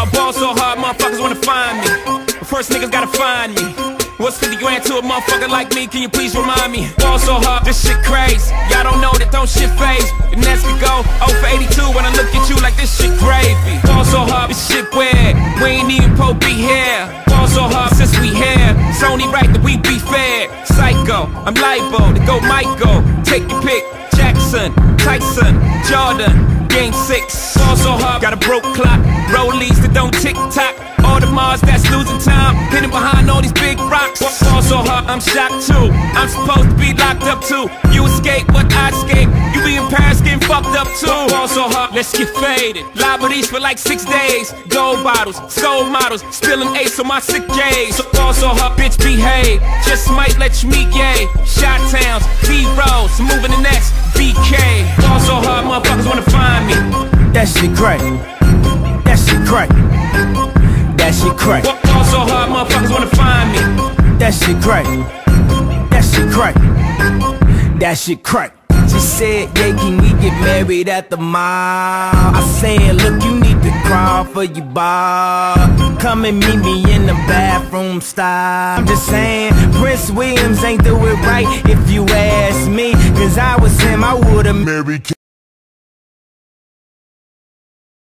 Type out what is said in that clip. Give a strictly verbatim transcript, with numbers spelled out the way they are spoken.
I ball so hard, motherfuckers wanna find me. But first niggas gotta find me. What's fifty grand to a motherfucker like me? Can you please remind me? Ball so hard, this shit crazy. Y'all don't know that don't shit phase. And as we go, oh for eighty-two when I look at you like this shit gravy. Ball so hard, this shit weird. We ain't even po be here. Ball so hard since we here. It's only right that we be fair. Psycho, I'm libo to go Michael. Take your pick. Jackson, Tyson, Jordan, game six. Ball so hard, got a broke clock. Rollies that don't tick tock. All the Mars that's losing time, hidden behind all these big rocks. Ball so hard, I'm shocked too. I'm supposed to be locked up too. You escape, but I escape. You be in Paris getting fucked up too. Ball so hard, let's get faded. Liberties for like six days. Gold bottles, soul models, spilling ace on my sick days. So ball so hard, bitch behave. Just might let you meet gay. Shot towns, B-rolls, moving the next B K. Ball so hard, motherfuckers wanna find me. That shit crack. That shit crack. That shit crack. Ball so hard, motherfuckers wanna find me. That shit crack. That shit crack. That shit crack. She said, yeah, can we get married at the mall? I said, look, you need to crawl for your bar. Come and meet me in the bathroom style. I'm just saying, Prince Williams ain't do it right if you ask me. Cause I was him, I would've married